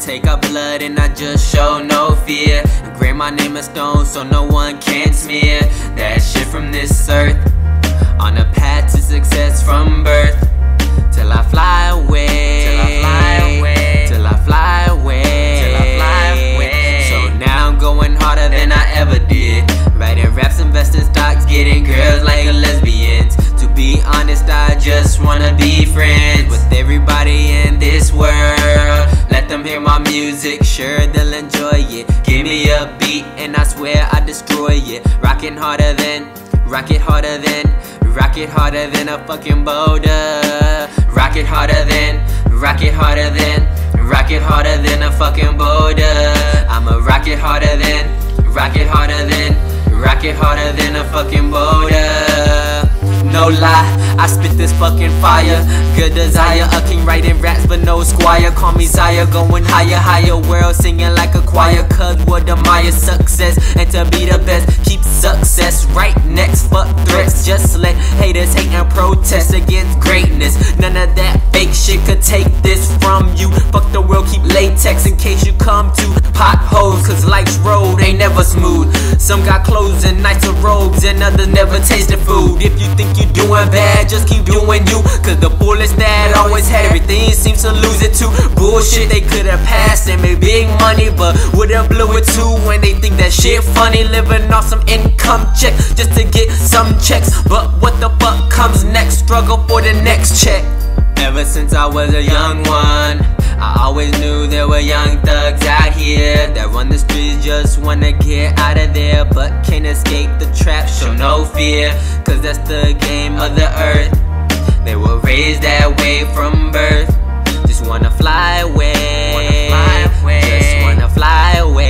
take our blood and I just show no fear. Engrave my name in stone so no one can smear that shit from this earth. On a path to success from birth, till I fly away, till I fly away, till I fly away, till I fly away. So now I'm going harder than I ever did, writing raps, investing stocks, getting girls like lesbians. To be honest, I just wanna be friends with everybody in this world. Let them hear my music, sure they'll enjoy it. Give me a beat and I swear I destroy it. Rockin' harder than, rock it harder than, rock it harder than a fucking boulder. Rock it harder than, rock it harder than, rock it harder than a fucking boulder. I'ma rock it harder than, rock it harder than, rock it harder than a fucking boulder. No lie, I spit this fucking fire. Good desire, a king writing raps but no squire. Call me Zaya, going higher, higher world, singing like a choir. Cause what admire success, and to be the best, keep success right next. Fuck threats, just let haters hate and protest against greatness. None of that fake shit could take this from you. Fuck the world, keep latex in case you come to potholes. Cause life's road ain't never smooth. Some got clothes and nicer robes, and others never tasted food. If you think you're doing bad, just keep doing you. Cause the bullets that always had everything seems to lose it too. Bullshit, they could've passed and made big money, but would've blew it too. When they think that shit funny, living off some income check just to get some checks. But what the fuck comes next? Struggle for the next check. Ever since I was a young one, I always knew there were young thugs out here that run the streets, just wanna get out of there, but can't escape the trap, show no fear. Cause that's the game of the earth. They were raised that way from birth. Just wanna fly away, just wanna fly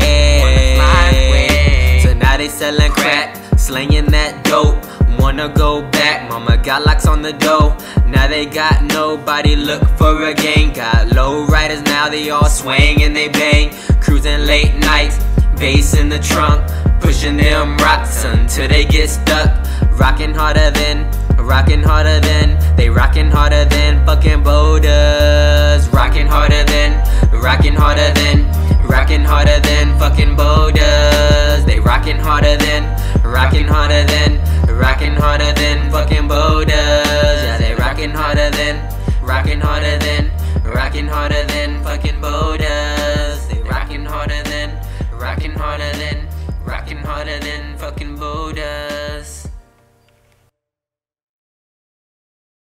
away. So now they selling crack, slanging that dope. Wanna go back, mama got locks on the door. Now they got nobody, look for a gang. Got low riders, now they all swing and they bang. Cruising late nights, bass in the trunk, pushing them rocks until they get stuck. Rocking harder than, rocking harder than, they rocking harder than fucking boulders. Rocking harder than, rocking harder than, rocking harder than fucking boulders. They rocking harder than, rocking harder than, rocking harder than fucking boulders. Yeah, they rocking harder than, rocking harder than, rocking harder than fucking boulders. They rocking harder than, rocking harder than, rocking harder than fucking boulders.